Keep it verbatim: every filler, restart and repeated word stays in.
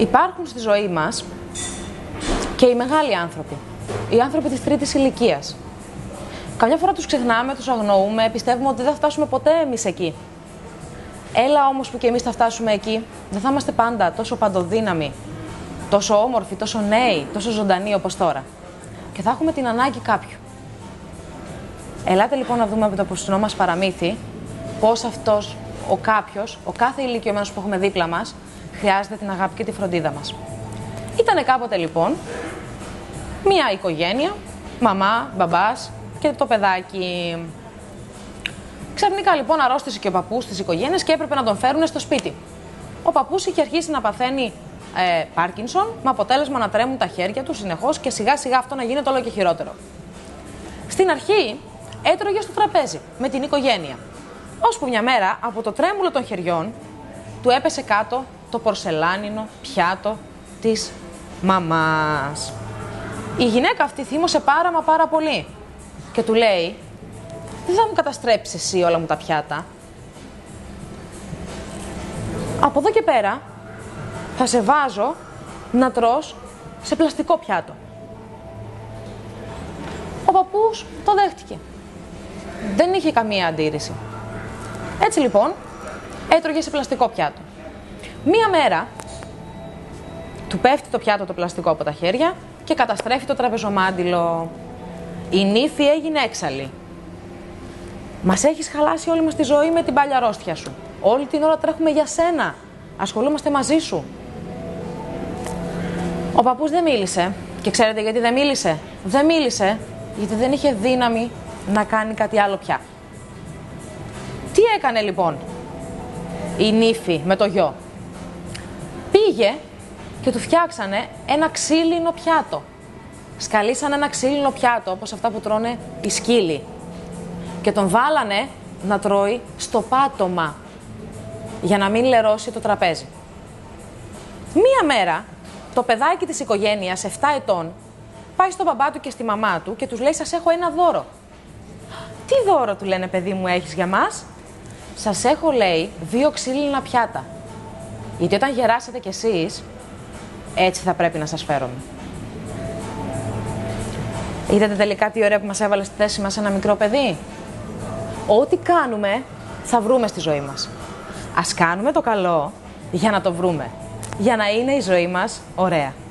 Υπάρχουν στη ζωή μας και οι μεγάλοι άνθρωποι, οι άνθρωποι της τρίτης ηλικίας. Καμιά φορά τους ξεχνάμε, τους αγνοούμε, πιστεύουμε ότι δεν θα φτάσουμε ποτέ εμείς εκεί. Έλα όμως που και εμείς θα φτάσουμε εκεί, δεν θα είμαστε πάντα τόσο παντοδύναμοι, τόσο όμορφοι, τόσο νέοι, τόσο ζωντανοί όπως τώρα. Και θα έχουμε την ανάγκη κάποιου. Ελάτε λοιπόν να δούμε από το απόψινό μας παραμύθι πώς αυτός ο κάποιος, ο κάθε ηλικιωμένος που έχουμε δίπλα μας, χρειάζεται την αγάπη και τη φροντίδα μας. Ήτανε κάποτε λοιπόν μία οικογένεια, μαμά, μπαμπάς και το παιδάκι. Ξαφνικά λοιπόν αρρώστησε και ο παππούς της οικογένειας και έπρεπε να τον φέρουν στο σπίτι. Ο παππούς είχε αρχίσει να παθαίνει ε, Πάρκινσον, με αποτέλεσμα να τρέμουν τα χέρια του συνεχώς και σιγά σιγά αυτό να γίνεται όλο και χειρότερο. Στην αρχή έτρωγε στο τραπέζι με την οικογένεια. Ώσπου μια μέρα από το τρέμουλο των χεριών του έπεσε κάτω το πορσελάνινο πιάτο της μαμάς. Η γυναίκα αυτή θύμωσε πάρα μα πάρα πολύ και του λέει: δεν θα μου καταστρέψεις εσύ όλα μου τα πιάτα. Από εδώ και πέρα θα σε βάζω να τρως σε πλαστικό πιάτο. Ο παππούς το δέχτηκε. Δεν είχε καμία αντίρρηση. Έτσι λοιπόν έτρωγε σε πλαστικό πιάτο. Μία μέρα του πέφτει το πιάτο το πλαστικό από τα χέρια και καταστρέφει το τραπεζομάντιλο. Η νύφη έγινε έξαλλη. Μας έχεις χαλάσει όλη μας τη ζωή με την πάλια αρρώστια σου. Όλη την ώρα τρέχουμε για σένα. Ασχολούμαστε μαζί σου. Ο παππούς δεν μίλησε. Και ξέρετε γιατί δεν μίλησε? Δεν μίλησε γιατί δεν είχε δύναμη να κάνει κάτι άλλο πια. Τι έκανε λοιπόν η νύφη με το γιο? Πήγε και του φτιάξανε ένα ξύλινο πιάτο. Σκαλίσανε ένα ξύλινο πιάτο όπως αυτά που τρώνε οι σκύλοι. Και τον βάλανε να τρώει στο πάτωμα για να μην λερώσει το τραπέζι. Μία μέρα το παιδάκι της οικογένειας, επτά ετών, πάει στον μπαμπά του και στη μαμά του και τους λέει: σας έχω ένα δώρο. Τι δώρο, του λένε, παιδί μου, έχεις για μας? Σας έχω, λέει, δύο ξύλινα πιάτα. Γιατί όταν γεράσετε κι εσείς, έτσι θα πρέπει να σας φέρομαι. Είδατε τελικά τι ωραία που μας έβαλε στη θέση μας ένα μικρό παιδί? Ό,τι κάνουμε θα βρούμε στη ζωή μας. Ας κάνουμε το καλό για να το βρούμε. Για να είναι η ζωή μας ωραία.